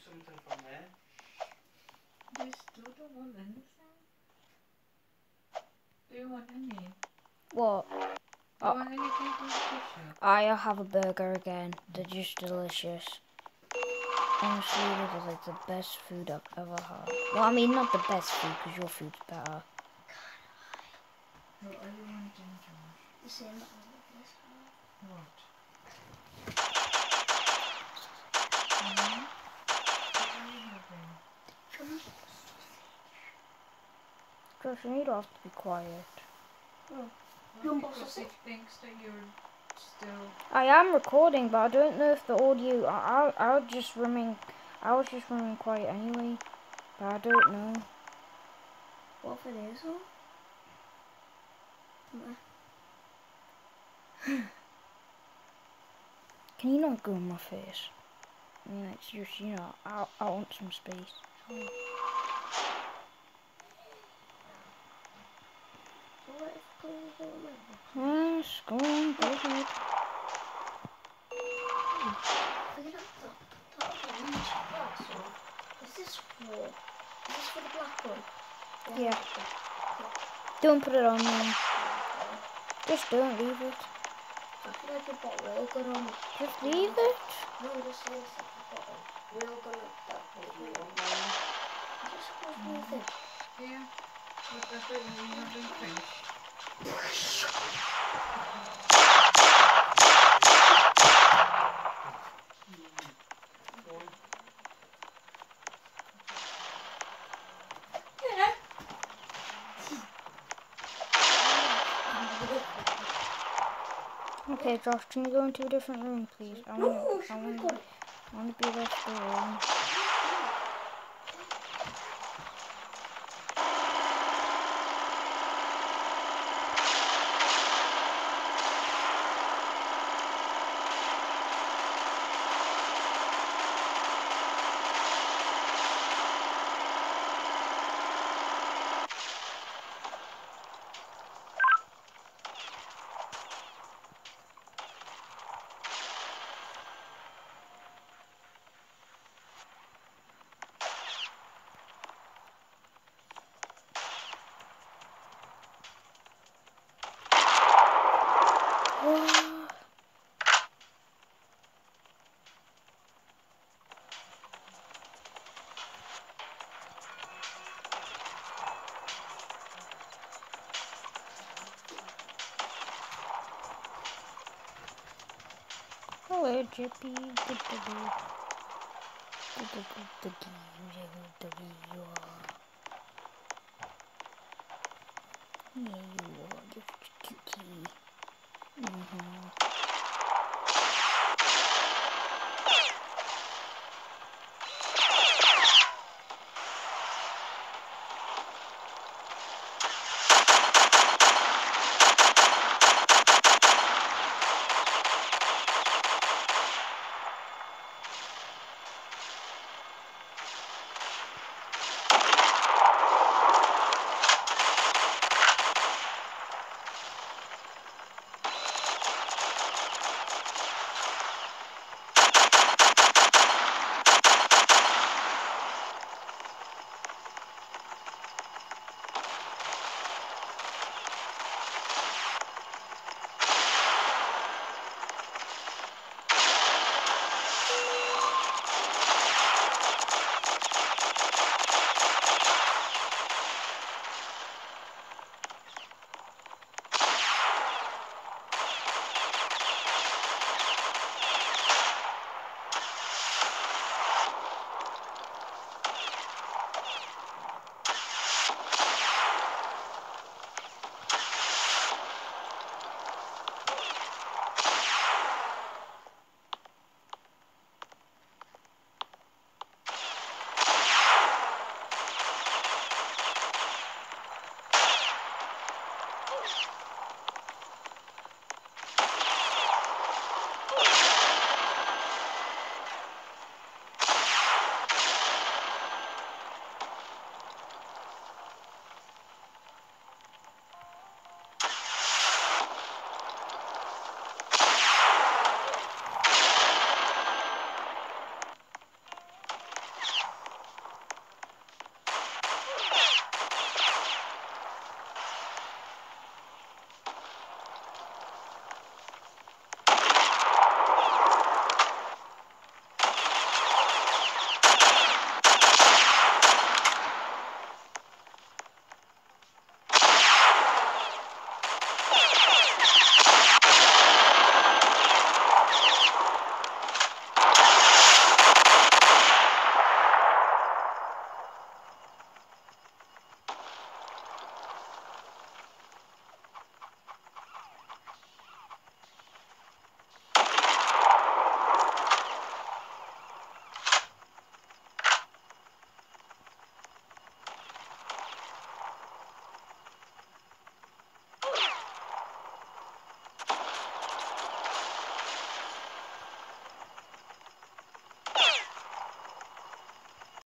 something from there. They still don't want anything. Do you want any? What? Do you want anything from the fish shop? I'll have a burger again. They're just delicious. Honestly, it is like the best food I've ever had. Well, I mean, not the best food, because your food's better. What are you wanting, Josh? The same that I would this one. What? Mm-hmm. What are you having? Josh, you need to have to be quiet. Oh. Well, because it thinks that you're still... I am recording, but I don't know if the audio... I was just running quiet anyway. But I don't know. What if it is on? Can you not go in my face? I mean, like, seriously, you know, I want some space. So what if I don't remember? Yes, go on, go ahead. Forget about that orange glass one. Is this for the black one? Yeah. Don't put it on there. Just don't leave it. I feel like you've got real good on it. Just leave it. No, this is you've got real good on that one. Just supposed to be a fish. Yeah. But I thought you were having fish. Okay, Josh, can you go into a different room, please? I want to be left alone. Hello, Jippy. Yeah, you are just cutie.